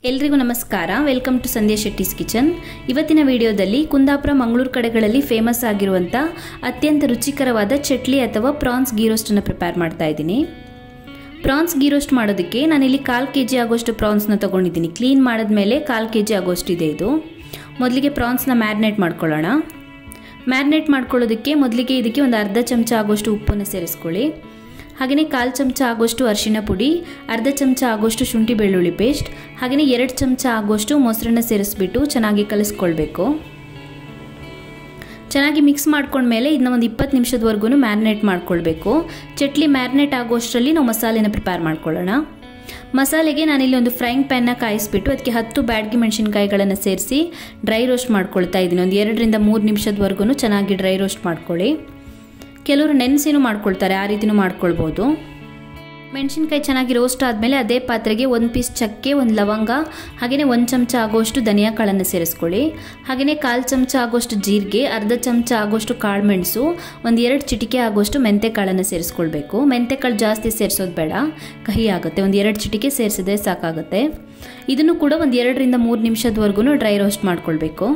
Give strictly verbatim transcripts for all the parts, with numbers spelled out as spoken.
ಎಲ್ರಿಗೂ ನಮಸ್ಕಾರ. Welcome to Sandhya Shetty's kitchen. ಇವತ್ತಿನ ವಿಡಿಯೋದಲ್ಲಿ ಕುಂದಾಪುರ ಮಂಗಳೂರು ಕಡೆಗಳಲ್ಲಿ ಫೇಮಸ್ ಆಗಿರುವಂಥ ಅತ್ಯಂತ ರುಚಿಕರವಾದ ಚಟ್ಲಿ ಅಥವಾ ಪ್ರಾನ್ಸ್ ಗೀ ರೋಸ್ಟನ್ನು ಪ್ರಿಪೇರ್ ಮಾಡ್ತಾ ಇದ್ದೀನಿ. ಪ್ರಾನ್ಸ್ ಗೀ ರೋಸ್ಟ್ ಮಾಡೋದಕ್ಕೆ ನಾನಿಲ್ಲಿ ಕಾಲು ಕೆ ಜಿ ಆಗೋಷ್ಟು ಪ್ರಾನ್ಸ್ನ ತೊಗೊಂಡಿದ್ದೀನಿ. ಕ್ಲೀನ್ ಮಾಡಿದ್ಮೇಲೆ ಕಾಲು ಕೆ ಜಿ ಆಗೋಷ್ಟು ಇದೆ ಇದು. ಮೊದಲಿಗೆ ಪ್ರಾನ್ಸ್ನ ಮ್ಯಾರಿನೇಟ್ ಮಾಡ್ಕೊಳ್ಳೋಣ. ಮ್ಯಾರಿನೇಟ್ ಮಾಡ್ಕೊಳ್ಳೋದಕ್ಕೆ ಮೊದಲಿಗೆ ಇದಕ್ಕೆ ಒಂದು ಅರ್ಧ ಚಮಚ ಆಗೋಷ್ಟು ಉಪ್ಪನ್ನು ಸೇರಿಸ್ಕೊಳ್ಳಿ. ಹಾಗೆಯೇ ಕಾಲು ಚಮಚ ಆಗೋಷ್ಟು ಅರಿಶಿಣ ಪುಡಿ, ಅರ್ಧ ಚಮಚ ಆಗೋಷ್ಟು ಶುಂಠಿ ಬೆಳ್ಳುಳ್ಳಿ ಪೇಸ್ಟ್, ಹಾಗೆಯೇ ಎರಡು ಚಮಚ ಆಗೋಷ್ಟು ಮೊಸರನ್ನ ಸೇರಿಸ್ಬಿಟ್ಟು ಚೆನ್ನಾಗಿ ಕಲಿಸ್ಕೊಳ್ಬೇಕು. ಚೆನ್ನಾಗಿ ಮಿಕ್ಸ್ ಮಾಡ್ಕೊಂಡ್ಮೇಲೆ ಇದನ್ನ ಒಂದು ಇಪ್ಪತ್ತು ನಿಮಿಷದವರೆಗೂ ಮ್ಯಾರಿನೇಟ್ ಮಾಡ್ಕೊಳ್ಬೇಕು. ಚಟ್ಲಿ ಮ್ಯಾರಿನೇಟ್ ಆಗೋಷ್ಟರಲ್ಲಿ ನಾವು ಮಸಾಲೆನ ಪ್ರಿಪೇರ್ ಮಾಡ್ಕೊಳ್ಳೋಣ. ಮಸಾಲೆಗೆ ನಾನಿಲ್ಲಿ ಒಂದು ಫ್ರೈಯಿಂಗ್ ಪ್ಯಾನ್ನ ಕಾಯಿಸ್ಬಿಟ್ಟು ಅದಕ್ಕೆ ಹತ್ತು ಬ್ಯಾಡಗಿ ಮೆಣಸಿನ್ಕಾಯಿಗಳನ್ನು ಸೇರಿಸಿ ಡ್ರೈ ರೋಸ್ಟ್ ಮಾಡ್ಕೊಳ್ತಾ ಇದ್ದೀನಿ. ಒಂದು ಎರಡರಿಂದ ಮೂರು ನಿಮಿಷದವರೆಗೂ ಚೆನ್ನಾಗಿ ಡ್ರೈ ರೋಸ್ಟ್ ಮಾಡ್ಕೊಳ್ಳಿ. ಕೆಲವರು ನೆನೆಸಿನೂ ಮಾಡ್ಕೊಳ್ತಾರೆ, ಆ ರೀತಿನೂ ಮಾಡ್ಕೊಳ್ಬೋದು. ಮೆಣಸಿನ್ಕಾಯಿ ಚೆನ್ನಾಗಿ ರೋಸ್ಟ್ ಆದಮೇಲೆ ಅದೇ ಪಾತ್ರೆಗೆ ಒಂದು ಪೀಸ್ ಚಕ್ಕೆ, ಒಂದು ಲವಂಗ, ಹಾಗೆಯೇ ಒಂದು ಚಮಚ ಆಗೋಷ್ಟು ಧನಿಯಾ ಕಾಳನ್ನು ಸೇರಿಸ್ಕೊಳ್ಳಿ. ಹಾಗೆಯೇ ಕಾಲು ಚಮಚ ಆಗೋಷ್ಟು ಜೀರಿಗೆ, ಅರ್ಧ ಚಮಚ ಆಗೋಷ್ಟು ಕಾಳು ಮೆಣಸು, ಒಂದು ಎರಡು ಚಿಟಿಕೆ ಆಗೋಷ್ಟು ಮೆಂತೆ ಕಾಳನ್ನು ಸೇರಿಸ್ಕೊಳ್ಬೇಕು. ಮೆಂತೆ ಕಾಳು ಜಾಸ್ತಿ ಸೇರಿಸೋದು ಬೇಡ, ಕಹಿ ಆಗುತ್ತೆ. ಒಂದು ಎರಡು ಚಿಟಿಕೆ ಸೇರಿಸಿದ್ರೆ ಸಾಕಾಗುತ್ತೆ. ಇದನ್ನು ಕೂಡ ಒಂದು ಎರಡರಿಂದ ಮೂರು ನಿಮಿಷದವರೆಗೂ ಡ್ರೈ ರೋಸ್ಟ್ ಮಾಡ್ಕೊಳ್ಬೇಕು.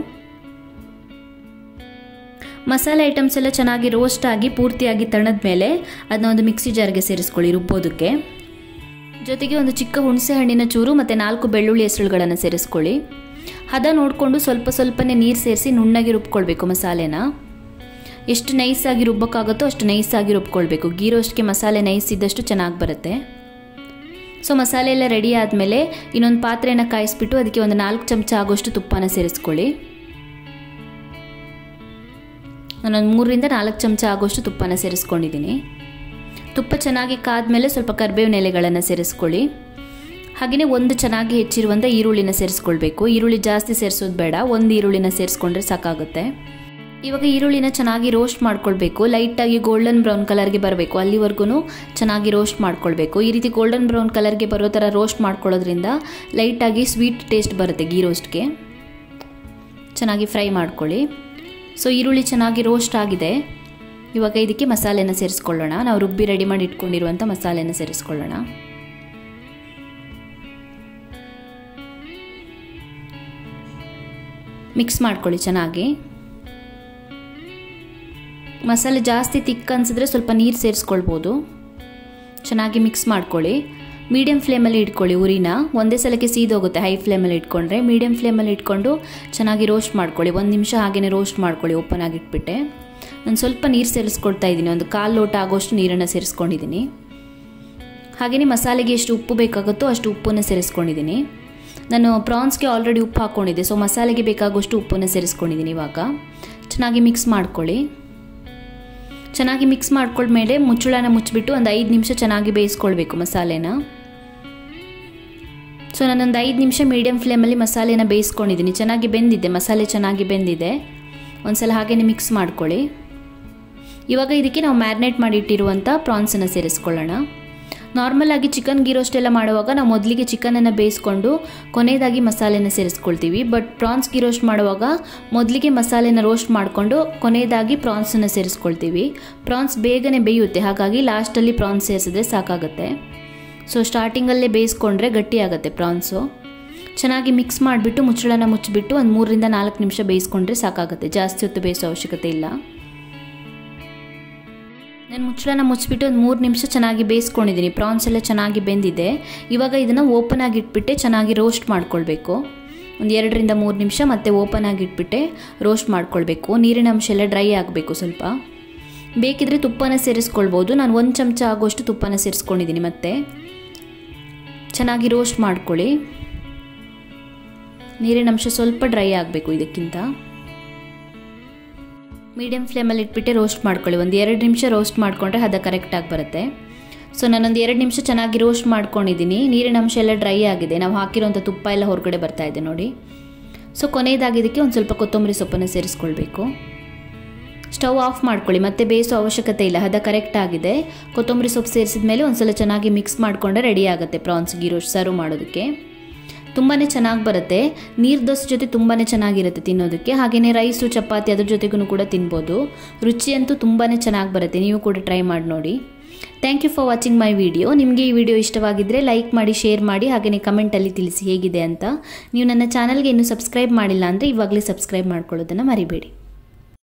ಮಸಾಲೆ ಐಟಮ್ಸ್ ಎಲ್ಲ ಚೆನ್ನಾಗಿ ರೋಸ್ಟ್ ಆಗಿ ಪೂರ್ತಿಯಾಗಿ ತಣ್ಣದ ಮೇಲೆ ಅದನ್ನ ಒಂದು ಮಿಕ್ಸಿ ಜಾರ್ಗೆ ಸೇರಿಸ್ಕೊಳ್ಳಿ ರುಬ್ಬೋದಕ್ಕೆ. ಜೊತೆಗೆ ಒಂದು ಚಿಕ್ಕ ಹುಣಸೆ ಹಣ್ಣಿನ ಚೂರು ಮತ್ತು ನಾಲ್ಕು ಬೆಳ್ಳುಳ್ಳಿ ಹೆಸರುಗಳನ್ನು ಸೇರಿಸ್ಕೊಳ್ಳಿ. ಹದ ನೋಡಿಕೊಂಡು ಸ್ವಲ್ಪ ಸ್ವಲ್ಪನೇ ನೀರು ಸೇರಿಸಿ ನುಣ್ಣಗೆ ರುಬ್ಕೊಳ್ಬೇಕು ಮಸಾಲೆನ. ಎಷ್ಟು ನೈಸಾಗಿ ರುಬ್ಬೋಕ್ಕಾಗುತ್ತೋ ಅಷ್ಟು ನೈಸಾಗಿ ರುಬ್ಕೊಳ್ಬೇಕು. ಗೀ ರೋಸ್ಟ್ಗೆ ಮಸಾಲೆ ನೈಸ್ ಇದ್ದಷ್ಟು ಚೆನ್ನಾಗಿ ಬರುತ್ತೆ. ಸೊ ಮಸಾಲೆ ಎಲ್ಲ ರೆಡಿ ಆದಮೇಲೆ ಇನ್ನೊಂದು ಪಾತ್ರೆಯನ್ನು ಕಾಯಿಸ್ಬಿಟ್ಟು ಅದಕ್ಕೆ ಒಂದು ನಾಲ್ಕು ಚಮಚ ಆಗೋಷ್ಟು ತುಪ್ಪನ ಸೇರಿಸ್ಕೊಳ್ಳಿ. ನಾನೊಂದು ಮೂರರಿಂದ ನಾಲ್ಕು ಚಮಚ ಆಗೋಷ್ಟು ತುಪ್ಪನ ಸೇರಿಸ್ಕೊಂಡಿದ್ದೀನಿ. ತುಪ್ಪ ಚೆನ್ನಾಗಿ ಕಾದ್ಮೇಲೆ ಸ್ವಲ್ಪ ಕರಿಬೇವಿನ ಎಲೆಗಳನ್ನು ಸೇರಿಸ್ಕೊಳ್ಳಿ. ಹಾಗೆಯೇ ಒಂದು ಚೆನ್ನಾಗಿ ಹೆಚ್ಚಿರುವಂಥ ಈರುಳ್ಳಿನ ಸೇರಿಸ್ಕೊಳ್ಬೇಕು. ಈರುಳ್ಳಿ ಜಾಸ್ತಿ ಸೇರಿಸೋದು ಬೇಡ, ಒಂದು ಈರುಳ್ಳಿನ ಸೇರಿಸ್ಕೊಂಡ್ರೆ ಸಾಕಾಗುತ್ತೆ. ಇವಾಗ ಈರುಳ್ಳಿನ ಚೆನ್ನಾಗಿ ರೋಸ್ಟ್ ಮಾಡ್ಕೊಳ್ಬೇಕು. ಲೈಟಾಗಿ ಗೋಲ್ಡನ್ ಬ್ರೌನ್ ಕಲರ್ಗೆ ಬರಬೇಕು, ಅಲ್ಲಿವರೆಗೂ ಚೆನ್ನಾಗಿ ರೋಸ್ಟ್ ಮಾಡ್ಕೊಳ್ಬೇಕು. ಈ ರೀತಿ ಗೋಲ್ಡನ್ ಬ್ರೌನ್ ಕಲರ್ಗೆ ಬರೋ ಥರ ರೋಸ್ಟ್ ಮಾಡ್ಕೊಳ್ಳೋದ್ರಿಂದ ಲೈಟಾಗಿ ಸ್ವೀಟ್ ಟೇಸ್ಟ್ ಬರುತ್ತೆ ಗೀ ರೋಸ್ಟ್ಗೆ. ಚೆನ್ನಾಗಿ ಫ್ರೈ ಮಾಡ್ಕೊಳ್ಳಿ. ಸೊ ಈರುಳ್ಳಿ ಚೆನ್ನಾಗಿ ರೋಸ್ಟ್ ಆಗಿದೆ. ಇವಾಗ ಇದಕ್ಕೆ ಮಸಾಲೆನ ಸೇರಿಸ್ಕೊಳ್ಳೋಣ. ನಾವು ರುಬ್ಬಿ ರೆಡಿ ಮಾಡಿ ಇಟ್ಕೊಂಡಿರುವಂಥ ಮಸಾಲೆನ ಸೇರಿಸ್ಕೊಳ್ಳೋಣ. ಮಿಕ್ಸ್ ಮಾಡ್ಕೊಳ್ಳಿ ಚೆನ್ನಾಗಿ. ಮಸಾಲೆ ಜಾಸ್ತಿ ತಿಕ್ಕ ಅನಿಸಿದ್ರೆ ಸ್ವಲ್ಪ ನೀರು ಸೇರಿಸ್ಕೊಳ್ಬೋದು. ಚೆನ್ನಾಗಿ ಮಿಕ್ಸ್ ಮಾಡ್ಕೊಳ್ಳಿ. ಮೀಡಿಯಮ್ ಫ್ಲೇಮಲ್ಲಿ ಇಟ್ಕೊಳ್ಳಿ ಉರಿನ. ಒಂದೇ ಸಲಕ್ಕೆ ಸೀದೋಗುತ್ತೆ ಹೈ ಫ್ಲೇಮಲ್ಲಿ ಇಟ್ಕೊಂಡ್ರೆ. ಮೀಡಿಯಮ್ ಫ್ಲೇಮಲ್ಲಿ ಇಟ್ಕೊಂಡು ಚೆನ್ನಾಗಿ ರೋಸ್ಟ್ ಮಾಡ್ಕೊಳ್ಳಿ. ಒಂದು ನಿಮಿಷ ಹಾಗೆಯೇ ರೋಸ್ಟ್ ಮಾಡ್ಕೊಳ್ಳಿ ಓಪನ್ ಆಗಿಟ್ಬಿಟ್ಟೆ. ನಾನು ಸ್ವಲ್ಪ ನೀರು ಸೇರಿಸ್ಕೊಳ್ತಾ ಇದ್ದೀನಿ. ಒಂದು ಕಾಲು ಲೋಟ ಆಗೋಷ್ಟು ನೀರನ್ನು ಸೇರಿಸ್ಕೊಂಡಿದ್ದೀನಿ. ಹಾಗೆಯೇ ಮಸಾಲೆಗೆ ಎಷ್ಟು ಉಪ್ಪು ಬೇಕಾಗುತ್ತೋ ಅಷ್ಟು ಉಪ್ಪನ್ನು ಸೇರಿಸ್ಕೊಂಡಿದ್ದೀನಿ. ನಾನು ಪ್ರಾನ್ಸ್ಗೆ ಆಲ್ರೆಡಿ ಉಪ್ಪು ಹಾಕ್ಕೊಂಡಿದ್ದೆ, ಸೊ ಮಸಾಲೆಗೆ ಬೇಕಾಗೋಷ್ಟು ಉಪ್ಪನ್ನು ಸೇರಿಸ್ಕೊಂಡಿದ್ದೀನಿ. ಇವಾಗ ಚೆನ್ನಾಗಿ ಮಿಕ್ಸ್ ಮಾಡ್ಕೊಳ್ಳಿ. ಚೆನ್ನಾಗಿ ಮಿಕ್ಸ್ ಮಾಡ್ಕೊಂಡ್ಮೇಲೆ ಮುಚ್ಚಳನ ಮುಚ್ಚಿಬಿಟ್ಟು ಒಂದು ಐದು ನಿಮಿಷ ಚೆನ್ನಾಗಿ ಬೇಯಿಸ್ಕೊಳ್ಬೇಕು ಮಸಾಲೆನ. ಸೊ ನಾನೊಂದು ಐದು ನಿಮಿಷ ಮೀಡಿಯಮ್ ಫ್ಲೇಮಲ್ಲಿ ಮಸಾಲೆನ ಬೇಯಿಸ್ಕೊಂಡಿದ್ದೀನಿ. ಚೆನ್ನಾಗಿ ಬೆಂದಿದೆ, ಮಸಾಲೆ ಚೆನ್ನಾಗಿ ಬೆಂದಿದೆ. ಒಂದ್ಸಲ ಹಾಗೆಯೇ ಮಿಕ್ಸ್ ಮಾಡ್ಕೊಳ್ಳಿ. ಇವಾಗ ಇದಕ್ಕೆ ನಾವು ಮ್ಯಾರಿನೇಟ್ ಮಾಡಿ ಇಟ್ಟಿರುವಂಥ ಪ್ರಾನ್ಸನ್ನು ಸೇರಿಸ್ಕೊಳ್ಳೋಣ. ನಾರ್ಮಲ್ ಆಗಿ ಚಿಕನ್ ಗೀ ರೋಸ್ಟ್ ಎಲ್ಲ ಮಾಡುವಾಗ ನಾವು ಮೊದಲಿಗೆ ಚಿಕನನ್ನು ಬೇಯಿಸ್ಕೊಂಡು ಕೊನೆಯದಾಗಿ ಮಸಾಲೆನ ಸೇರಿಸ್ಕೊಳ್ತೀವಿ. ಬಟ್ ಪ್ರಾನ್ಸ್ ಗೀ ರೋಸ್ಟ್ ಮಾಡುವಾಗ ಮೊದಲಿಗೆ ಮಸಾಲೆನ ರೋಸ್ಟ್ ಮಾಡಿಕೊಂಡು ಕೊನೆಯದಾಗಿ ಪ್ರಾನ್ಸನ್ನು ಸೇರಿಸ್ಕೊಳ್ತೀವಿ. ಪ್ರಾನ್ಸ್ ಬೇಗನೆ ಬೇಯುತ್ತೆ, ಹಾಗಾಗಿ ಲಾಸ್ಟಲ್ಲಿ ಪ್ರಾನ್ಸ್ ಸೇರಿಸಿದ್ರೆ ಸಾಕಾಗುತ್ತೆ. ಸೊ ಸ್ಟಾರ್ಟಿಂಗಲ್ಲೇ ಬೇಯಿಸ್ಕೊಂಡ್ರೆ ಗಟ್ಟಿಯಾಗುತ್ತೆ ಪ್ರಾನ್ಸು. ಚೆನ್ನಾಗಿ ಮಿಕ್ಸ್ ಮಾಡಿಬಿಟ್ಟು ಮುಚ್ಚಳನ ಮುಚ್ಚಿಬಿಟ್ಟು ಒಂದು ಮೂರರಿಂದ ನಾಲ್ಕು ನಿಮಿಷ ಬೇಯಿಸ್ಕೊಂಡ್ರೆ ಸಾಕಾಗುತ್ತೆ. ಜಾಸ್ತಿ ಹೊತ್ತು ಬೇಯಿಸೋ ಅವಶ್ಯಕತೆ ಇಲ್ಲ. ನಾನು ಮುಚ್ಚಳನ ಮುಚ್ಚಿಬಿಟ್ಟು ಒಂದು ಮೂರು ನಿಮಿಷ ಚೆನ್ನಾಗಿ ಬೇಯಿಸ್ಕೊಂಡಿದ್ದೀನಿ. ಪ್ರಾನ್ಸ್ ಎಲ್ಲ ಚೆನ್ನಾಗಿ ಬೆಂದಿದೆ. ಇವಾಗ ಇದನ್ನು ಓಪನ್ ಆಗಿ ಇಟ್ಬಿಟ್ಟೆ ಚೆನ್ನಾಗಿ ರೋಸ್ಟ್ ಮಾಡ್ಕೊಳ್ಬೇಕು. ಒಂದು ಎರಡರಿಂದ ಮೂರು ನಿಮಿಷ ಮತ್ತೆ ಓಪನ್ ಆಗಿ ಇಟ್ಬಿಟ್ಟೆ ರೋಸ್ಟ್ ಮಾಡ್ಕೊಳ್ಬೇಕು. ನೀರಿನ ಅಂಶ ಎಲ್ಲ ಡ್ರೈ ಆಗಬೇಕು. ಸ್ವಲ್ಪ ಬೇಕಿದ್ರೆ ತುಪ್ಪನ ಸೇರಿಸ್ಕೊಳ್ಬೋದು. ನಾನು ಒಂದು ಚಮಚ ಆಗೋಷ್ಟು ತುಪ್ಪನ ಸೇರಿಸ್ಕೊಂಡಿದ್ದೀನಿ. ಮತ್ತೆ ಚೆನ್ನಾಗಿ ರೋಸ್ಟ್ ಮಾಡ್ಕೊಳ್ಳಿ. ನೀರಿನ ಅಂಶ ಸ್ವಲ್ಪ ಡ್ರೈ ಆಗಬೇಕು. ಇದಕ್ಕಿಂತ ಮೀಡಿಯಮ್ ಫ್ಲೇಮಲ್ಲಿ ಇಟ್ಬಿಟ್ಟು ರೋಸ್ಟ್ ಮಾಡ್ಕೊಳ್ಳಿ. ಒಂದು ಎರಡು ನಿಮಿಷ ರೋಸ್ಟ್ ಮಾಡಿಕೊಂಡ್ರೆ ಅದು ಕರೆಕ್ಟಾಗಿ ಬರುತ್ತೆ. ಸೊ ನಾನೊಂದು ಎರಡು ನಿಮಿಷ ಚೆನ್ನಾಗಿ ರೋಸ್ಟ್ ಮಾಡ್ಕೊಂಡಿದ್ದೀನಿ. ನೀರಿನ ಅಂಶ ಎಲ್ಲ ಡ್ರೈ ಆಗಿದೆ. ನಾವು ಹಾಕಿರೋಂಥ ತುಪ್ಪ ಎಲ್ಲ ಹೊರಗಡೆ ಬರ್ತಾ ಇದೆ ನೋಡಿ. ಸೊ ಕೊನೆಯದಾಗಿ ಇದಕ್ಕೆ ಒಂದು ಸ್ವಲ್ಪ ಕೊತ್ತಂಬರಿ ಸೊಪ್ಪನ್ನು ಸೇರಿಸ್ಕೊಳ್ಬೇಕು. ಸ್ಟವ್ ಆಫ್ ಮಾಡ್ಕೊಳ್ಳಿ. ಮತ್ತೆ ಬೇಯಿಸೋ ಅವಶ್ಯಕತೆ ಇಲ್ಲ, ಹದ ಕರೆಕ್ಟ್ ಆಗಿದೆ. ಕೊತ್ತಂಬರಿ ಸೊಪ್ಪು ಸೇರಿಸಿದ ಮೇಲೆ ಒಂದ್ಸಲ ಚೆನ್ನಾಗಿ ಮಿಕ್ಸ್ ಮಾಡಿಕೊಂಡ್ರೆ ರೆಡಿ ಆಗುತ್ತೆ ಪ್ರಾನ್ಸ್ ಗೀ ರೋಸ್ಟ್ ಸರ್ವ್ ಮಾಡೋದಕ್ಕೆ. ತುಂಬಾ ಚೆನ್ನಾಗಿ ಬರುತ್ತೆ. ನೀರು ದೋಸೆ ಜೊತೆ ತುಂಬಾ ಚೆನ್ನಾಗಿರುತ್ತೆ ತಿನ್ನೋದಕ್ಕೆ. ಹಾಗೆಯೇ ರೈಸು ಚಪಾತಿ ಅದ್ರ ಜೊತೆಗೂ ಕೂಡ ತಿನ್ಬೋದು. ರುಚಿ ಅಂತೂ ತುಂಬಾ ಚೆನ್ನಾಗಿ ಬರುತ್ತೆ. ನೀವು ಕೂಡ ಟ್ರೈ ಮಾಡಿ ನೋಡಿ. Thank you for watching my video. ನಿಮಗೆ ಈ ವಿಡಿಯೋ ಇಷ್ಟವಾಗಿದ್ದರೆ ಲೈಕ್ ಮಾಡಿ, ಶೇರ್ ಮಾಡಿ, ಹಾಗೆಯೇ ಕಮೆಂಟಲ್ಲಿ ತಿಳಿಸಿ ಹೇಗಿದೆ ಅಂತ. ನೀವು ನನ್ನ ಚಾನಲ್ಗೆ ಇನ್ನೂ ಸಬ್ಸ್ಕ್ರೈಬ್ ಮಾಡಿಲ್ಲ ಅಂದರೆ ಇವಾಗಲೇ ಸಬ್ಸ್ಕ್ರೈಬ್ ಮಾಡ್ಕೊಳ್ಳೋದನ್ನು ಮರಿಬೇಡಿ.